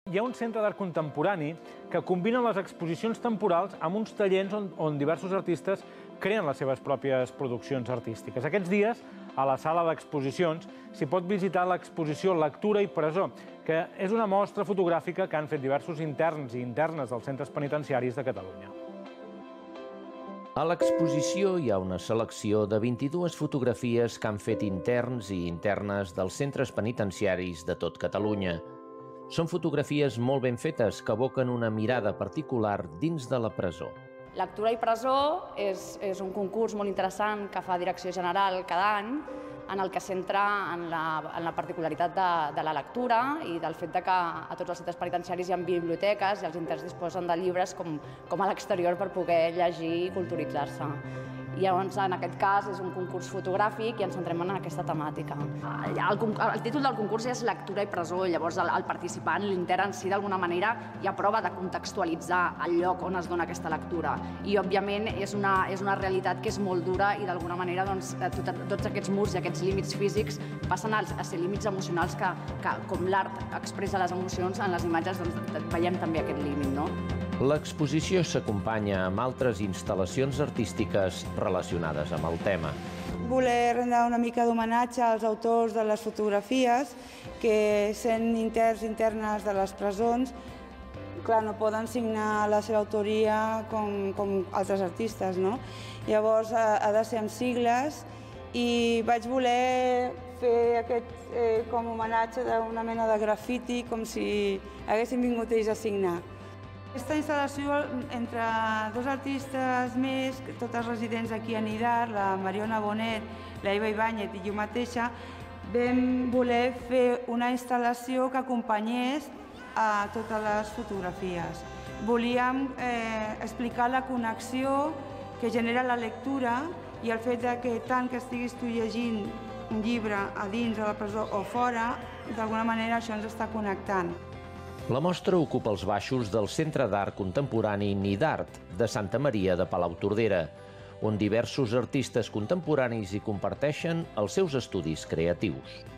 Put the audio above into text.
Hi ha un centre d'art contemporani que combina les exposicions temporals amb uns tallers on diversos artistes creen les seves pròpies produccions artístiques. Aquests dies, a la sala d'exposicions, s'hi pot visitar l'exposició Lectura i presó, que és una mostra fotogràfica que han fet diversos interns i internes dels centres penitenciaris de Catalunya. A l'exposició hi ha una selecció de 22 fotografies que han fet interns i internes dels centres penitenciaris de tot Catalunya. Són fotografies molt ben fetes que evoquen una mirada particular dins de la presó. Lectura i presó és un concurs molt interessant que fa Direcció General cada any, en el que centra en la particularitat de la lectura i del fet que a tots els centres penitenciaris hi ha biblioteques i els interns disposen de llibres com a l'exterior per poder llegir i culturitzar-se. I llavors, en aquest cas, és un concurs fotogràfic i ens centrem en aquesta temàtica. El títol del concurs és Lectura i presó, i llavors el participant, l'intern en si, d'alguna manera, ja prova de contextualitzar el lloc on es dona aquesta lectura. I, òbviament, és una realitat que és molt dura i, d'alguna manera, tots aquests murs i aquests límits físics passen a ser límits emocionals que com l'art expressa les emocions, en les imatges veiem també aquest límit, no? L'exposició s'acompanya amb altres instal·lacions artístiques relacionades amb el tema. Voler rendre una mica d'homenatge als autors de les fotografies que, sent interns i internes de les presons, clar, no poden signar la seva autoria com altres artistes, no? Llavors ha de ser amb sigles i vaig voler fer aquest com homenatge d'una mena de grafiti, com si haguessin vingut ells a signar. Aquesta instal·lació, entre dos artistes més, totes residents aquí a Nidar, la Mariona Bonet, la Eva Ibáñez i jo mateixa, vam voler fer una instal·lació que acompanyés a totes les fotografies. Volíem explicar la connexió que genera la lectura i el fet que tant que estiguis tu llegint un llibre a dins de la presó o fora, d'alguna manera això ens està connectant. La mostra ocupa els baixos del Centre d'Art Contemporani Nidart de Santa Maria de Palautordera, on diversos artistes contemporanis hi comparteixen els seus estudis creatius.